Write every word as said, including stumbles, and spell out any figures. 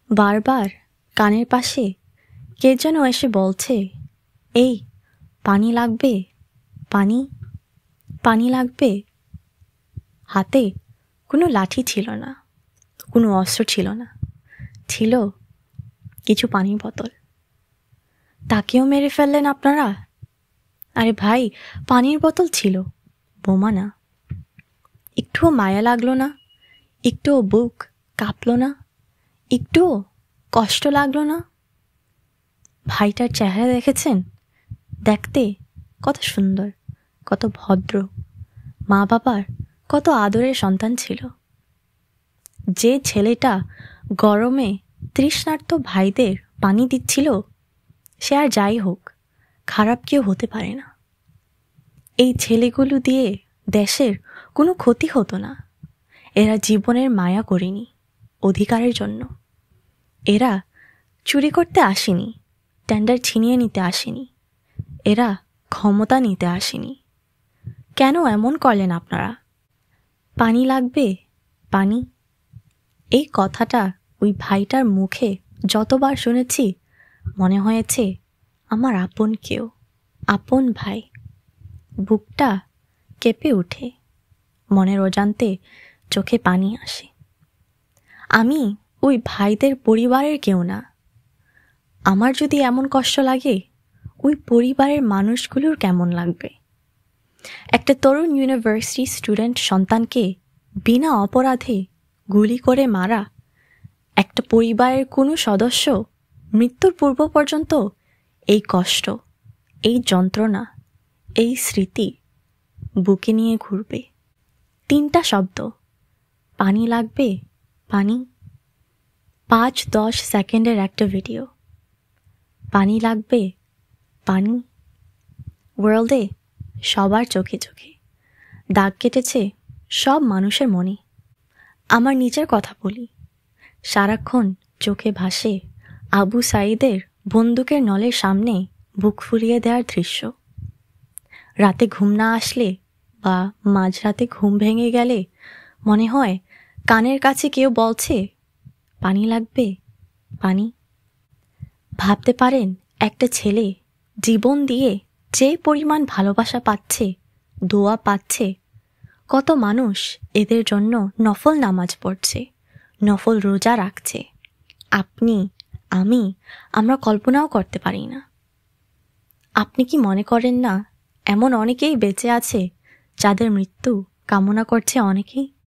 বারবার কানের পাশে কে যেন এসে বলছে, এই পানি লাগবে, পানি পানি লাগবে। হাতে কোনো লাঠি ছিল না, কোনো অস্ত্র ছিল না, ছিল কিছু পানির বোতল। তাকেও মেরে ফেললেন আপনারা? আরে ভাই, পানির বোতল ছিল, বোমা না। একটুও মায়া লাগলো না? একটুও বুক কাঁপলো না? একটুও কষ্ট লাগলো না? ভাইটার চেহারা দেখেছেন? দেখতে কত সুন্দর, কত ভদ্র, মা বাবার কত আদরের সন্তান ছিল। যে ছেলেটা গরমে তৃষ্ণার্ত ভাইদের পানি দিচ্ছিল, সে আর যাই হোক, খারাপ কেউ হতে পারে না। এই ছেলেগুলো দিয়ে দেশের কোনো ক্ষতি হতো না। এরা জীবনের মায়া করেনি অধিকারের জন্য। এরা চুরি করতে আসেনি, টেন্ডার ছিনিয়ে নিতে আসেনি, এরা ক্ষমতা নিতে আসেনি। কেন এমন করলেন আপনারা? পানি লাগবে, পানি। এই কথাটা ওই ভাইটার মুখে যতবার শুনেছি, মনে হয়েছে আমার আপন কেউ, আপন ভাই। বুকটা কেঁপে ওঠে, মনের অজান্তে চোখে পানি আসে। আমি ওই ভাইদের পরিবারের কেউ না। আমার যদি এমন কষ্ট লাগে, ওই পরিবারের মানুষগুলোর কেমন লাগবে? একটা তরুণ ইউনিভার্সিটি স্টুডেন্ট সন্তানকে বিনা অপরাধে গুলি করে মারা, একটা পরিবারের কোনো সদস্য মৃত্যুর পূর্ব পর্যন্ত এই কষ্ট, এই যন্ত্রণা, এই স্মৃতি বুকে নিয়ে ঘুরবে। তিনটা শব্দ, পানি লাগবে, পানি। পাঁচ দশ সেকেন্ডের একটা ভিডিও, পানি লাগবে, পানি। ওয়ার্ল্ডে সবার চোখে চোখে দাগ কেটেছে সব মানুষের মনে। আমার নিজের কথা বলি, সারাক্ষণ চোখে ভাসে আবু সাঈদের বন্দুকের নলের সামনে বুক ফুলিয়ে দেওয়ার দৃশ্য। রাতে ঘুম না আসলে বা মাঝরাতে ঘুম ভেঙে গেলে মনে হয় কানের কাছে কেউ বলছে, পানি লাগবে, পানি। ভাবতে পারেন, একটা ছেলে জীবন দিয়ে যে পরিমাণ ভালোবাসা পাচ্ছে, দোয়া পাচ্ছে, কত মানুষ এদের জন্য নফল নামাজ পড়ছে, নফল রোজা রাখছে। আপনি, আমি, আমরা কল্পনাও করতে পারি না। আপনি কি মনে করেন না এমন অনেকেই বেঁচে আছে যাদের মৃত্যু কামনা করছে অনেকেই?